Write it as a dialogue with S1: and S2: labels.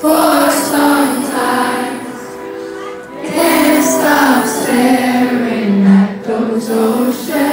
S1: For sometimes can't stop staring at those oceans.